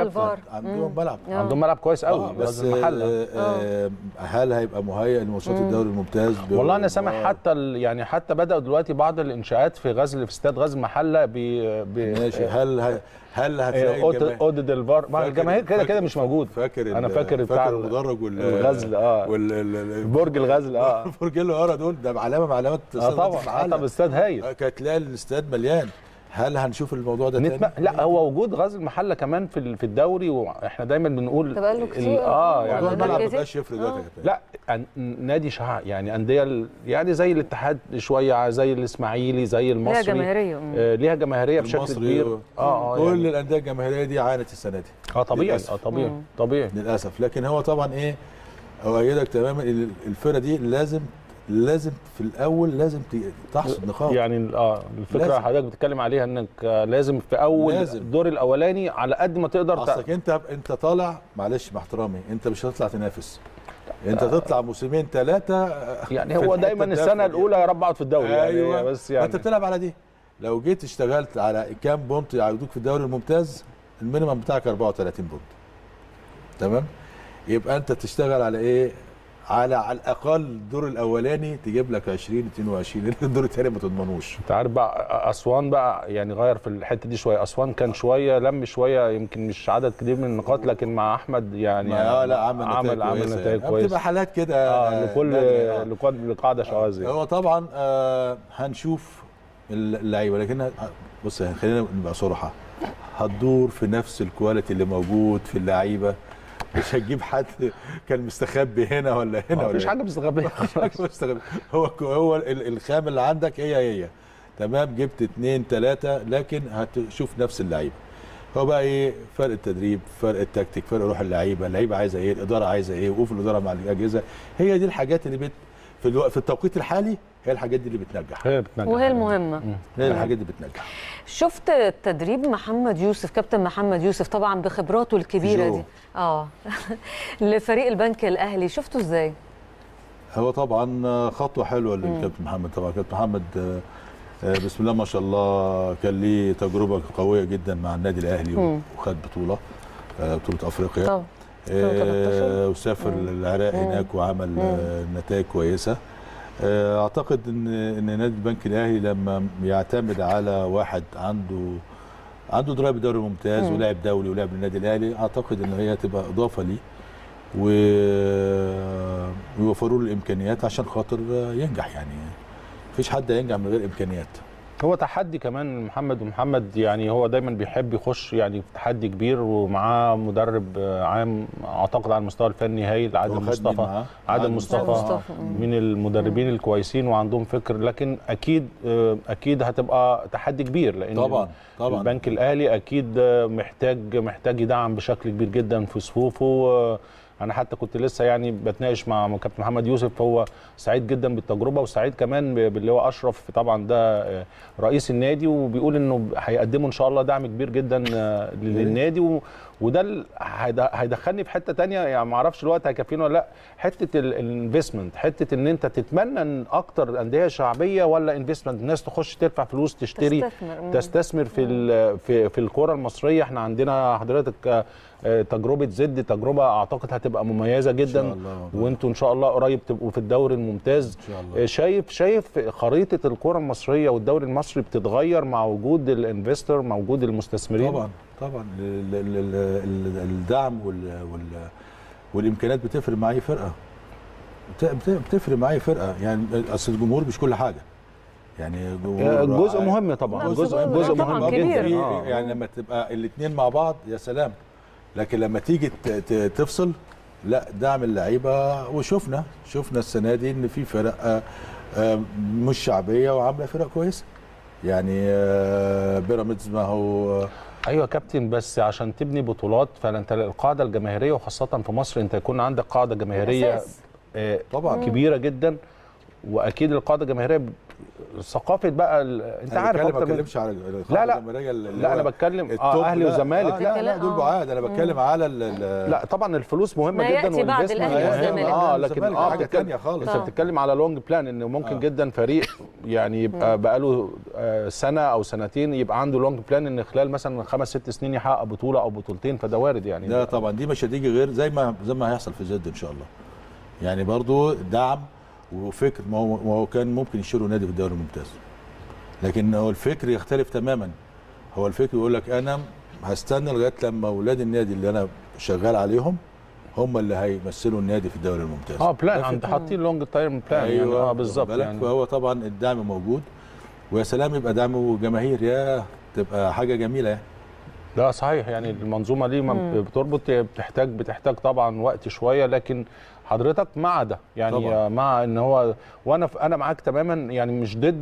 عندهم ملعب كويس قوي بس المحله. هل هيبقى مهيئ لماتشات الدوري الممتاز؟ والله انا سامع حتى بداوا دلوقتي بعض الانشاءات في استاد غزل المحله ماشي. هل هتلاقي اوضه الفار؟ الجماهير كده مش موجود. انا فاكر بتاع المدرج والغزل برج الغزل برج اللي ورا دول، ده علامه من علامات طبعا. طب استاد هايل، كانت تلاقي الاستاد مليان. هل هنشوف الموضوع ده تاني؟ لا، هو وجود غزل المحله كمان في الدوري، واحنا دايما بنقول بقاله كتير يعني الملعب ما بقاش يفرق دلوقتي. لا، نادي يعني انديه يعني زي الاتحاد شويه، زي الاسماعيلي، زي المصري، ليها جماهيريه بشكل كبير. كل الانديه الجماهيريه دي عانت السنه دي. طبيعي للاسف. لكن هو طبعا اؤيدك تماما، الفرقه دي لازم في الاول لازم تحصد نقاط. يعني الفكره اللي حضرتك بتتكلم عليها انك لازم في اول الدور الاولاني على قد ما تقدر. اصلك انت طالع، معلش مع احترامي، انت مش هتطلع تنافس، انت تطلع موسمين ثلاثه. يعني هو دايما السنه الاولى يا رب اقعد في الدوري. أيوة. يعني بس يعني انت بتلعب على دي. لو جيت اشتغلت على كام بونت يعودوك في الدوري الممتاز، المينيمم بتاعك 34 بونت تمام. يبقى انت تشتغل على ايه؟ على الاقل الدور الاولاني تجيب لك 20 22، لان الدور الثاني ما تضمنوش. انت عارف بقى اسوان بقى يعني غير في الحته دي شويه. اسوان كان شويه لم شويه، يمكن مش عدد كبير من النقاط، لكن مع احمد يعني لا عمل نتائج كويسه. بتبقى حالات كده لكل قاعده شواذ. هو طبعا هنشوف اللعيبه، لكن بص خلينا نبقى صراحه، هتدور في نفس الكواليتي اللي موجود في اللعيبه. مش هتجيب حد كان مستخبي هنا ولا هنا، مفيش حاجه مستخبيه. هو الخام اللي عندك هي تمام. جبت 2 3 لكن هتشوف نفس اللعيبه. هو بقى فرق التدريب، فرق التكتيك، فرق روح اللعيبه عايزه ايه، الاداره عايزه ايه، وقوف الاداره مع الاجهزه. هي دي الحاجات اللي في التوقيت الحالي، هي الحاجات دي اللي بتنجح. وهي المهمه. هي الحاجات دي بتنجح. شفت تدريب محمد يوسف، كابتن محمد يوسف طبعا بخبراته الكبيره دي لفريق البنك الاهلي، شفته ازاي؟ هو طبعا خطوه حلوه للكابتن محمد. طبعا كابتن محمد بسم الله ما شاء الله كان ليه تجربه قويه جدا مع النادي الاهلي، وخد بطوله افريقيا طبعا. وسافر العراق هناك وعمل نتائج كويسه. اعتقد ان نادي البنك الاهلي لما يعتمد على واحد عنده درايه بالدوري الممتاز ولاعب دولي ولعب للنادي الاهلي، اعتقد ان هي تبقى اضافه ليه ويوفروا له الامكانيات عشان خاطر ينجح. يعني مفيش حد هينجح من غير امكانيات. هو تحدي كمان محمد يعني هو دايما بيحب يخش يعني في تحدي كبير، ومعاه مدرب عام اعتقد على المستوى الفني هايل، عادل مصطفى من المدربين الكويسين وعندهم فكر. لكن اكيد هتبقى تحدي كبير، لان طبعا البنك الاهلي اكيد محتاج يدعم بشكل كبير جدا في صفوفه. انا حتى كنت لسه يعني بتناقش مع كابتن محمد يوسف، فهو سعيد جدا بالتجربه وسعيد كمان باللي هو اشرف طبعا ده رئيس النادي، وبيقول انه هيقدموا ان شاء الله دعم كبير جدا للنادي، وده هيدخلني في حته تانية، يعني ما اعرفش الوقت هيكفينا ولا لا. حته الانفستمنت، حته ان انت تتمنى ان اكتر انديه شعبيه ولا انفستمنت، الناس تخش تدفع فلوس تشتري تستثمر في الكره المصريه. احنا عندنا حضرتك تجربه زد، تجربه اعتقد هتبقى مميزه جدا، إن شاء الله. وانتوا ان شاء الله قريب تبقوا في الدوري الممتاز ان شاء الله. شايف خريطه الكره المصريه والدوري المصري بتتغير مع وجود الانفستور، مع وجود المستثمرين. طبعا الدعم والامكانيات بتفرق مع اي فرقه، بتفرق مع اي فرقه. يعني اصل الجمهور مش كل حاجه، يعني جزء مهم طبعا، جزء مهم جدا. يعني لما تبقى الاثنين مع بعض يا سلام، لكن لما تيجي تفصل لا، دعم اللعيبه. وشفنا السنه دي ان في فرق مش شعبيه وعامله فرق كويسه، يعني بيراميدز ما هو. ايوه يا كابتن، بس عشان تبني بطولات فانت القاعده الجماهيريه، وخاصه في مصر انت يكون عندك قاعده جماهيريه طبعا كبيره جدا. واكيد القاعده الجماهيريه ثقافه بقى انت عارف اكتر. ما بتكلمش على لا انا بتكلم اهلي وزمالك. لا دول بعاد، انا بتكلم على لا طبعا الفلوس مهمه جدا والانفستمنت لكن حاجه ثانيه خالص. انت بتتكلم على لونج بلان، انه ممكن جدا فريق يعني يبقى بقاله سنه او سنتين يبقى عنده لونج بلان ان خلال مثلا 5-6 سنين يحقق بطوله او بطولتين، فده وارد يعني. لا طبعا دي مش هتيجي غير زي ما هيحصل في زد ان شاء الله. يعني برضو دعم وفكر، ما هو كان ممكن يشتروا نادي في الدوري الممتاز، لكن هو الفكر يختلف تماما. هو الفكر يقول لك انا هستنى لغايه لما اولاد النادي اللي انا شغال عليهم هم اللي هيمثلوا النادي في الدوري الممتاز. بلان حاطين لونج تايم بلان. أيوة يعني بالظبط يعني. فهو طبعا الدعم موجود، ويا سلام يبقى دعم جماهير، يا تبقى حاجه جميله يعني. لا صحيح، يعني المنظومه دي بتربط، بتحتاج طبعا وقت شويه، لكن حضرتك مع ده يعني طبعا. مع ان هو انا معاك تماما، يعني مش ضد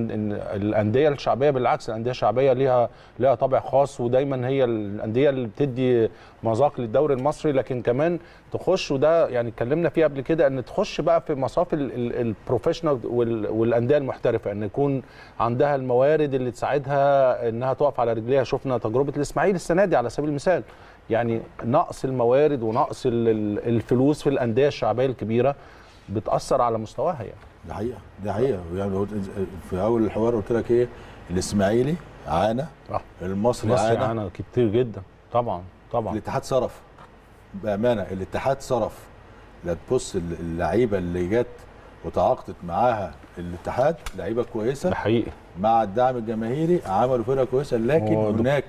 الانديه الشعبيه، بالعكس الانديه الشعبيه ليها طابع خاص، ودايما هي الانديه اللي بتدي مذاق للدوري المصري. لكن كمان تخش، وده يعني اتكلمنا فيه قبل كده، ان تخش بقى في مصاف البروفيشنال والانديه المحترفه، ان يكون عندها الموارد اللي تساعدها انها تقف على رجليها. شفنا تجربه الاسماعيلي السنه دي على سبيل المثال، يعني نقص الموارد ونقص الفلوس في الانديه الشعبيه الكبيره بتاثر على مستواها يعني. دي حقيقه يعني. في اول الحوار قلت لك ايه، الاسماعيلي عانى، المصري عانى كتير جدا طبعا. الاتحاد صرف بامانه، الاتحاد صرف. لا تبص اللعيبه اللي جت وتعاقدت معاها الاتحاد لعيبه كويسه، ده حقيقي، مع الدعم الجماهيري عملوا فرقه كويسه، لكن هناك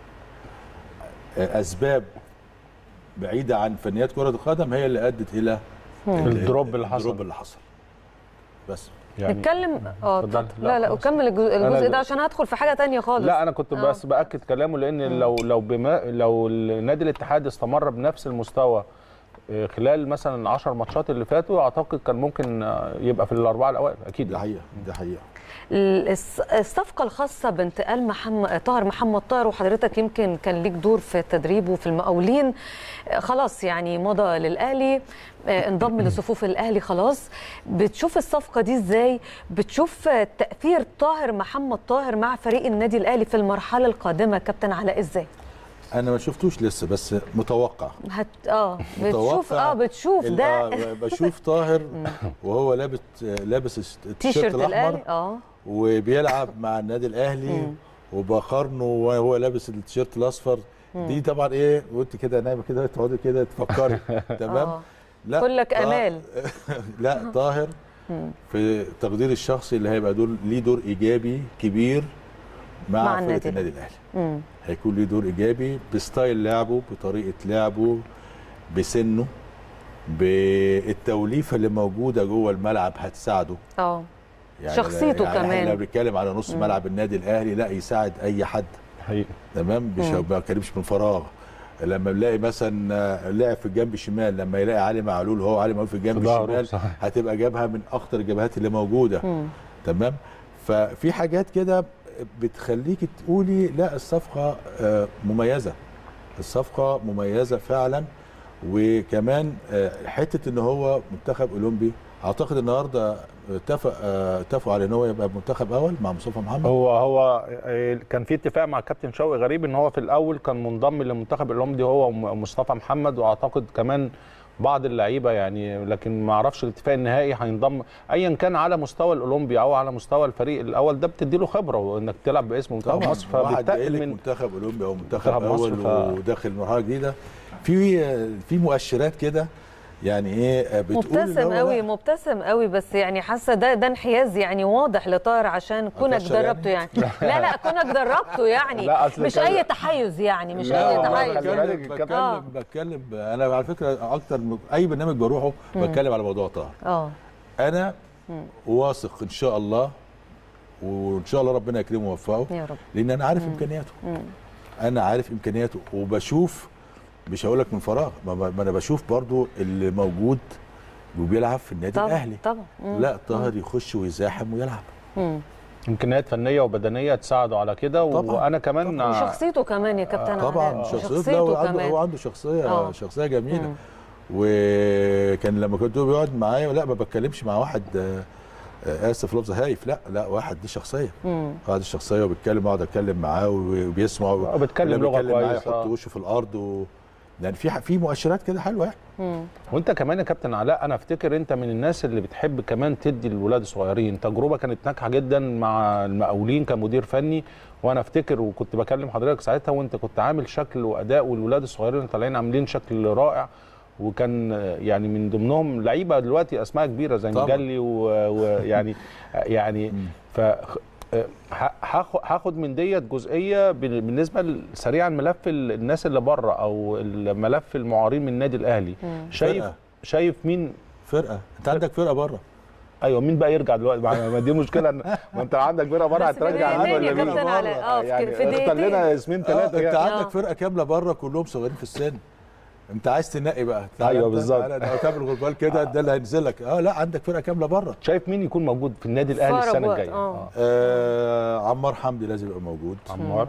اسباب بعيده عن فنيات كره القدم هي اللي ادت الى الدروب اللي حصل. بس يعني نتكلم لا وكمل الجزء ده عشان هدخل في حاجه ثانيه خالص. لا انا كنت بس باكد كلامه، لان لو النادي الاتحاد استمر بنفس المستوى خلال مثلا 10 ماتشات اللي فاتوا، اعتقد كان ممكن يبقى في الاربعه الاوائل اكيد. ده حقيقه. الصفقه الخاصه بانتقال طاهر محمد طاهر، وحضرتك يمكن كان ليك دور في التدريب وفي المقاولين، خلاص يعني مضى للاهلي، انضم لصفوف الاهلي خلاص. بتشوف الصفقه دي ازاي؟ بتشوف تاثير طاهر محمد طاهر مع فريق النادي الاهلي في المرحله القادمه كابتن علاء ازاي؟ انا ما شفتوش لسه، بس متوقع. بتشوف ده. بشوف طاهر وهو لابس التيشيرت الاحمر وبيلعب مع النادي الاهلي، وبقارنه وهو لابس التيشيرت الاصفر. دي طبعا ايه، وانت كده نايمه كده تقعدي كده تفكري تمام. لا كلك امال. لا طاهر في تقدير الشخصي اللي هيبقى ليه دور ايجابي كبير مع فرقه النادي الاهلي. هيكون ليه دور ايجابي بستايل لعبه، بطريقه لعبه، بسنه، بالتوليفه اللي موجوده جوه الملعب هتساعده. يعني شخصيته يعني كمان. احنا بنتكلم على نص ملعب النادي الاهلي، لا يساعد اي حد حقيقي تمام، مش ما بتكلمش من فراغ. لما بنلاقي مثلا لاعب في الجنب الشمال، لما يلاقي علي معلول، هو علي معلول في الجنب الشمال، هتبقى جابها من اخطر الجبهات اللي موجوده. تمام. ففي حاجات كده بتخليك تقولي لا الصفقه مميزه، الصفقه مميزه فعلا. وكمان حته ان هو منتخب اولمبي اعتقد النهارده اتفقوا على ان هو يبقى منتخب اول مع مصطفى محمد. هو كان في اتفاق مع كابتن شوقي غريب ان هو في الاول كان منضم للمنتخب الاولمبي هو ومصطفى محمد، واعتقد كمان بعض اللعيبه يعني، لكن ما اعرفش الاتفاق النهائي هينضم ايا كان على مستوى الاولمبي او على مستوى الفريق الاول. ده بتدي له خبره وانك تلعب باسم منتخب مصر، فبالتالي من منتخب اولمبي او منتخب اول وداخل مرحله جديده في مؤشرات كده يعني ايه بتقول مبتسم قوي بس يعني حاسه ده انحياز يعني واضح لطاهر عشان كونك دربته يعني لا كونك دربته يعني مش اي تحيز يعني مش اي تحيز. بتكلم انا على فكره اكتر اي برنامج بروحه بتكلم على موضوع طاهر. انا واثق ان شاء الله، وان شاء الله ربنا يكرمه ويوفقه يا رب، لان انا عارف امكانياته. انا عارف امكانياته وبشوف، مش هقول لك من فراغ، ما انا بشوف برضو اللي موجود وبيلعب في النادي الاهلي. طبعا لا طاهر يخش ويزاحم ويلعب. امكانيات فنيه وبدنيه تساعده على كده، وانا كمان وشخصيته كمان يا كابتن. طبعا شخصيته كمان، هو عنده شخصيه جميله. وكان لما كنت بيقعد معايا لا ما بتكلمش مع واحد اسف لفظ هايف، لا واحد دي شخصيه، واحد الشخصيه وبيتكلم، اقعد اتكلم معاه وبيسمع وبيتكلم لغه كويسه، يحط وشه في الارض يعني في مؤشرات كده حلوه يعني. وانت كمان يا كابتن علاء، انا افتكر انت من الناس اللي بتحب كمان تدي للولاد الصغيرين. تجربه كانت ناجحه جدا مع المقاولين كمدير فني، وانا افتكر وكنت بكلم حضرتك ساعتها وانت كنت عامل شكل واداء، والولاد الصغيرين طالعين عاملين شكل رائع، وكان يعني من ضمنهم لعيبه دلوقتي اسماء كبيره زي مجلي ويعني ف هاخد من ديت جزئيه بالنسبه سريعا ملف الناس اللي بره او الملف المعارين من النادي الاهلي. شايف مين فرقه؟ انت عندك فرقه بره. ايوه، مين بقى يرجع دلوقتي؟ ما دي مشكله، ما انت عندك فرقه بره، هترجع مين ولا مين؟ يعني اختار لنا اسمين ثلاثه. انت عندك فرقه كامله بره كلهم صغيرين في السن، انت عايز تنقي بقى. ايوه بالظبط، انا تعمل غربال كده ده اللي هينزل لك. لا عندك فرقه كامله بره. شايف مين يكون موجود في النادي الاهلي السنه الجايه؟ عمار حمدي لازم يبقى موجود. عمار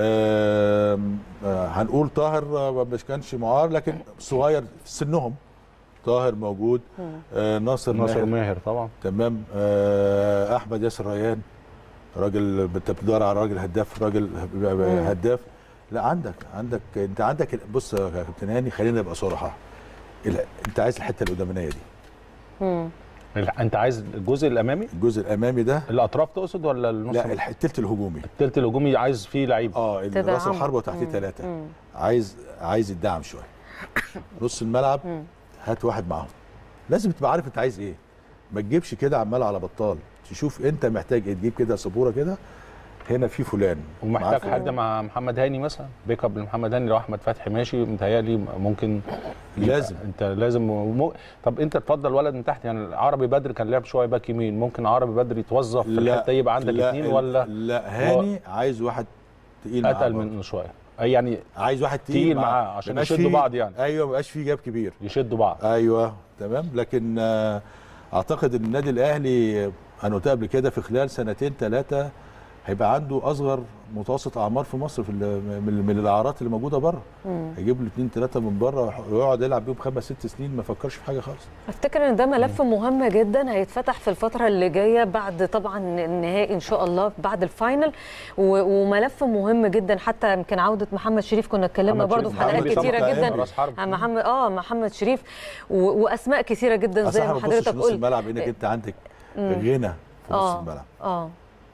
هنقول طاهر مش كانش معار لكن صغير في سنهم. طاهر موجود. ناصر ماهر طبعا تمام. احمد ياسر ريان، راجل انت بتدور على راجل هداف، راجل هداف. لا انت عندك بص يا كابتن هاني، خلينا نبقى صراحه، انت عايز الحته القدامانيه دي. انت عايز الجزء الامامي؟ الجزء الامامي ده الاطراف تقصد ولا النص؟ لا الثلث الهجومي. الثلث الهجومي عايز فيه لعيب راس الحربه وتحتيه ثلاثه. عايز الدعم شويه. نص الملعب هات واحد معاهم، لازم تبقى عارف انت عايز ايه، ما تجيبش كده عمال على بطال، تشوف انت محتاج ايه، تجيب كده سبوره كده هنا في فلان. ومحتاج حد مع محمد هاني مثلا، بيك اب لمحمد هاني. لو احمد فتحي ماشي متهيألي ممكن لازم انت لازم طب انت تفضل ولد من تحت يعني؟ عربي بدر كان لعب شويه باك يمين، ممكن عربي بدر يتوظف في الحته يبقى عندك اثنين ولا لا هاني عايز واحد تقيل معاه، اتقل منه شويه، يعني عايز واحد تقيل معاه عشان يشدوا بعض يعني. ايوه ما يبقاش في جاب كبير، يشدوا بعض. ايوه تمام. لكن اعتقد ان النادي الاهلي انا قلت قبل كده في خلال سنتين ثلاثه هيبقى عنده اصغر متوسط اعمار في مصر من الاعارات اللي موجوده بره. هيجيب له 2 3 من بره ويقعد يلعب بيهم 5 6 سنين ما يفكرش في حاجه خالص. افتكر ان ده ملف مهم جدا هيتفتح في الفتره اللي جايه بعد طبعا النهائي ان شاء الله، بعد الفاينل، وملف مهم جدا. حتى يمكن عوده محمد شريف كنا اتكلمنا برضو في حلقات كتيره جدا محمد شريف واسماء كثيره جدا زي ما حضرتك قلت. نص الملعب انك انت عندك غنى في نص الملعب.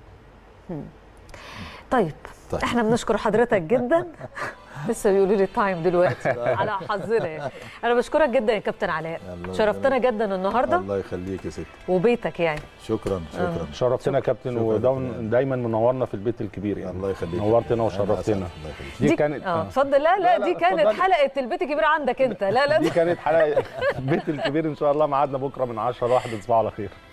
طيب احنا بنشكر حضرتك جدا. لسه بيقولوا لي التايم دلوقتي على حظنا يعني. انا بشكرك جدا يا كابتن علاء، شرفتنا جدا النهارده. الله يخليك يا ستي، وبيتك يعني. شكرا. شرفتنا يا كابتن، ودايما منورنا في البيت الكبير يعني. الله يخليك، نورتنا وشرفتنا. دي كانت اتفضل. لا دي كانت حلقه البيت الكبير عندك انت. لا دي كانت حلقه البيت الكبير. ان شاء الله ميعادنا بكره من 10 ل 1. تصبحوا على خير.